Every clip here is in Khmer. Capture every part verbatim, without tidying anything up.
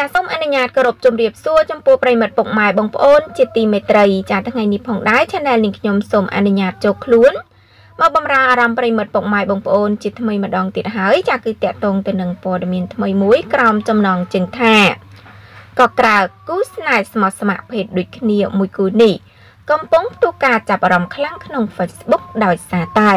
ចាសូមអនុញ្ញាតគោរពជម្រាបសួរចំពោះប្រិយមិត្តពុកម៉ែបងប្អូនជាទីមេត្រីចាថ្ងៃនេះផងដែរ Channel នេះខ្ញុំសូមអនុញ្ញាតចូលខ្លួនមកបម្រើអារម្មណ៍ប្រិយមិត្តពុកម៉ែបងប្អូនជាថ្មីម្ដងទៀតហើយចាគឺតាក់ទងទៅនឹងព័ត៌មានថ្មីមួយក្រោមចំណងជើងថាក៏ក្រៅគូស្នេហ៍ស្មោះស្ម័គ្រភេទដូចគ្នាមួយគូនេះកំពុងផ្ទុះការចាប់អារម្មណ៍ខ្លាំងក្នុង Facebook ដោយសារតែ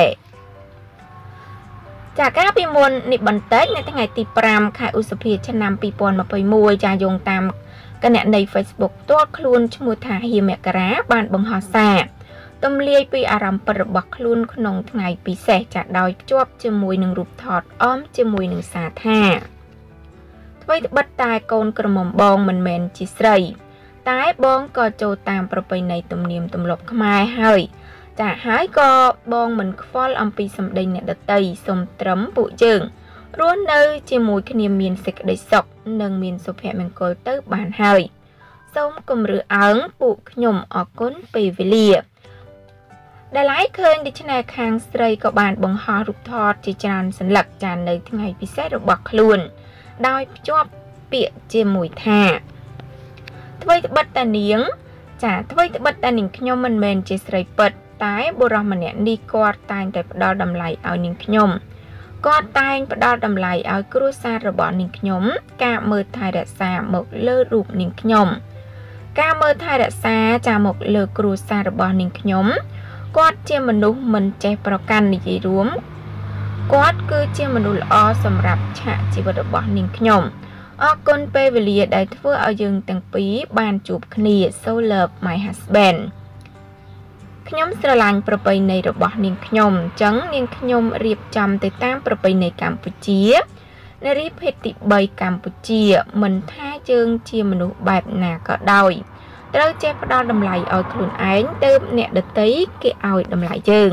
จากការពីមុននេះបន្តិចនៅថ្ងៃទីfiveខែឧសភាឆ្នាំtwo thousand twenty-oneចាយោងតាមគណនី Facebook ផ្ទាល់ខ្លួនឈ្មោះថាហៀមករាបានបង្ហោះសារទំលាយពីអារម្មណ៍ពិតរបស់ខ្លួនក្នុងថ្ងៃពិសេសចាដោយភ្ជាប់ជាមួយនឹងរូបថតអមជាមួយនឹងសារថាអ្វីត្បិតតែកូនក្រមុំបងមិនមែនជាស្រីតែបងក៏ចូលតាមប្រពៃណីទំនៀមទម្លាប់ខ្មែរហើយចាហើយក៏បងមិនខ្វល់អំពីសម្ដីអ្នកដតីសូមត្រឹមពួកយើងរស់នៅជាមួយគ្នាមានសេចក្តីសុខនិងមានសុភមង្គលទៅបានហើយសូមគំរឺអើងពួកខ្ញុំអរគុណពេលវេលាដែលឡែកឃើញដូច្នេះខាងស្រីក៏បានបង្ហោះរូបថតជាច្រើនសន្លឹកចានៅថ្ងៃពិសេសរបស់ខ្លួនដោយភ្ជាប់ពាក្យជាមួយថាអ្វីត្បិតតែនាងចាអ្វីត្បិតតែនាងខ្ញុំមិនមែនជាស្រីពិតតែបុរសម្នាក់នេះគាត់តែងតែផ្ដល់តម្លៃឲ្យនាងខ្ញុំគាត់តែងផ្ដល់តម្លៃឲ្យគ្រួសាររបស់នាងខ្ញុំការមើលថែរក្សាមកលើរូបនាងខ្ញុំការមើលថែរក្សាចាមកលើគ្រួសាររបស់នាងខ្ញុំគាត់ជាមនុស្សមិនចេះប្រកាន់និយាយរួមគាត់គឺជាមនុស្សល្អសម្រាប់ឆាកជីវិតរបស់នាងខ្ញុំអរគុណពេលវេលាដែលធ្វើឲ្យយើងទាំងពីរបានជួបគ្នា So love my husbandខ្ញុំស្រឡាញ់ប្រពៃណីរបស់នាងខ្ញុំអញ្ចឹងនាងខ្ញុំរៀបចំទៅតាមប្រពៃណីកម្ពុជានារីភេទទីthreeកម្ពុជាមិនថាយើងជាមនុស្សបែបណាក៏ដោយត្រូវចេះផ្ដល់តម្លៃឲ្យខ្លួនឯងទៅអ្នកដទៃគេឲ្យតម្លៃយើង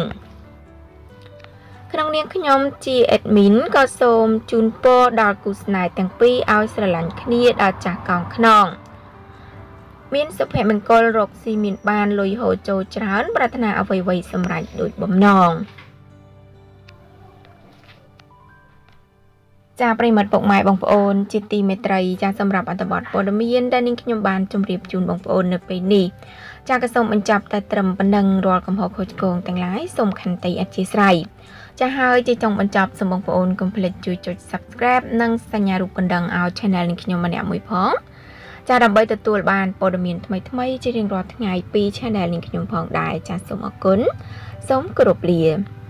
ក្នុងនាងខ្ញុំជា admin ក៏សូមជូនពរដល់គូស្នេហ៍ទាំងពីរឲ្យស្រឡាញ់គ្នាដល់ចាស់កោងខ្នងមានសុភមង្គលរកស៊ីមានបានលុយហូរចូលច្រើនប្រាថ្នាអ្វីៗសម្រេចដូចបំណងចាប្រិមត្តពុកម៉ែបងប្អូនជាទីមេត្រីចាសម្រាប់អត្ថបទព័ត៌មានដែលនាងខ្ញុំបានជម្រាបជូនបងប្អូននៅពេលនេះចាក៏សូមបញ្ចប់តែត្រឹមប៉ុណ្ណឹងរាល់កំហុសខុសឆ្គងទាំងឡាយសូមខន្តីអធិស្ឋានចាហើយជាចុងបញ្ចប់សូមបងប្អូនកុំភ្លេចជួយចុច Subscribe និងសញ្ញារូបកណ្ដឹងឲ្យ Channel នេះខ្ញុំម្នាក់មួយផងចាដើម្បីទទួលបានព័ត៌មានថ្មីៗជារៀងរាល់ថ្ងៃពី Channel នេះខ្ញុំផងដែរចាសូមអរគុណសូមគោរពលា